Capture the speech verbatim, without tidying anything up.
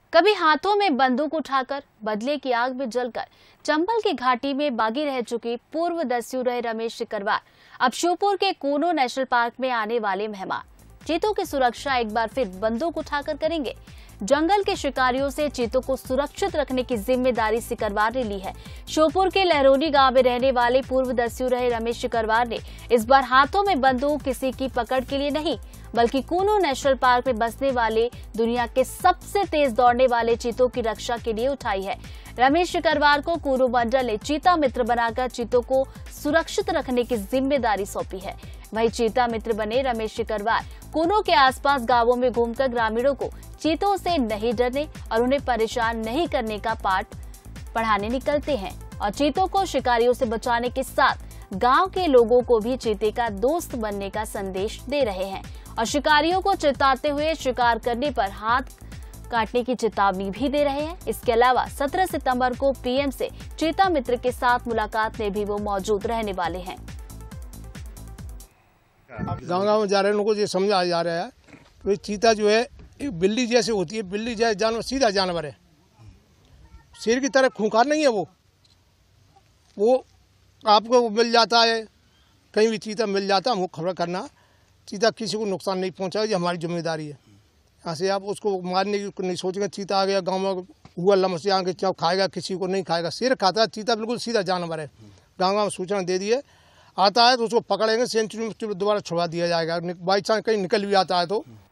कभी हाथों में बंदूक उठाकर बदले की आग में जलकर चंबल की घाटी में बागी रह चुके पूर्व दस्यु रहे रमेश सिकरवार अब श्योपुर के कूनो नेशनल पार्क में आने वाले मेहमान चीतों की सुरक्षा एक बार फिर बंदूक उठाकर करेंगे। जंगल के शिकारियों से चीतों को सुरक्षित रखने की जिम्मेदारी सिकरवार ने ली है। श्योपुर के लहरोनी गांव में रहने वाले पूर्व दस्यु रहे रमेश सिकरवार ने इस बार हाथों में बंदूक किसी की पकड़ के लिए नहीं बल्कि कूनो नेशनल पार्क में बसने वाले दुनिया के सबसे तेज दौड़ने वाले चीतों की रक्षा के लिए उठाई है। रमेश सिकरवार को कूनो मंडल ने चीता मित्र बनाकर चीतों को सुरक्षित रखने की जिम्मेदारी सौंपी है। वहीं चीता मित्र बने रमेश सिकरवार कूनो के आसपास गांवों में घूमकर ग्रामीणों को चीतों से नहीं डरने और उन्हें परेशान नहीं करने का पाठ पढ़ाने निकलते हैं और चीतों को शिकारियों से बचाने के साथ गांव के लोगों को भी चीते का दोस्त बनने का संदेश दे रहे हैं और शिकारियों को चेताते हुए शिकार करने पर हाथ काटने की चेतावनी भी दे रहे हैं। इसके अलावा सत्रह सितंबर को पीएम से चीता मित्र के साथ मुलाकात में भी वो मौजूद रहने वाले हैं। गाँव गाँव में जा रहे लोगों को ये समझाया जा रहा है कि चीता जो है एक बिल्ली जैसे होती है, बिल्ली जैसे जानवर सीधा जानवर है, शेर की तरह खूंखार नहीं है। वो वो आपको मिल जाता है, कहीं भी चीता मिल जाता है, हमको खबर करना। चीता किसी को नुकसान नहीं पहुंचाएगा, ये हमारी जिम्मेदारी है। यहाँ से आप उसको मारने की नहीं सोचेंगे। चीता आ गया गाँव में हुआ लम्स से आके चाव खाएगा, किसी को नहीं खाएगा। शेर खाता है, चीता बिल्कुल सीधा जानवर है। गाँव गाँव में सूचना दे दिए, आता है तो उसको पकड़ेंगे, सेंचुरी में दोबारा छुड़वा दिया जाएगा। बाई चांस कहीं निकल भी आता है तो